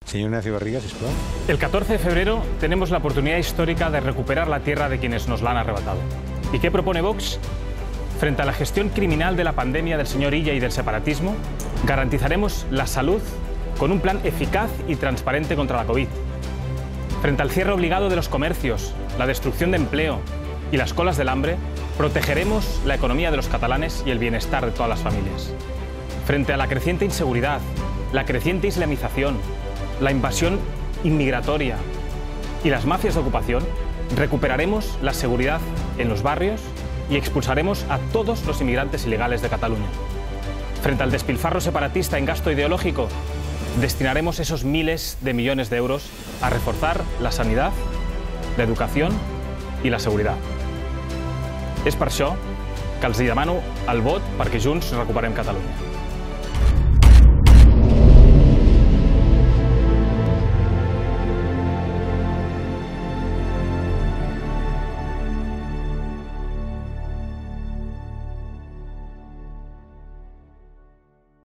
Señor Ignacio Barriga, sisplau. El 14 de febrero tenemos la oportunidad histórica de recuperar la tierra de quienes nos la han arrebatado. ¿Y qué propone Vox? Frente a la gestión criminal de la pandemia del señor Illa y del separatismo, garantizaremos la salud con un plan eficaz y transparente contra la COVID. Frente al cierre obligado de los comercios, la destrucción de empleo y las colas del hambre, protegeremos la economía de los catalanes y el bienestar de todas las familias. Frente a la creciente inseguridad, la creciente islamización, la invasión inmigratoria y las mafias de ocupación, recuperaremos la seguridad en los barrios y expulsaremos a todos los inmigrantes ilegales de Cataluña. Frente al despilfarro separatista en gasto ideológico, destinaremos esos miles de millones de euros a reforzar la sanidad, la educación i la seguretat. És per això que els demano el vot perquè junts recuperem Catalunya.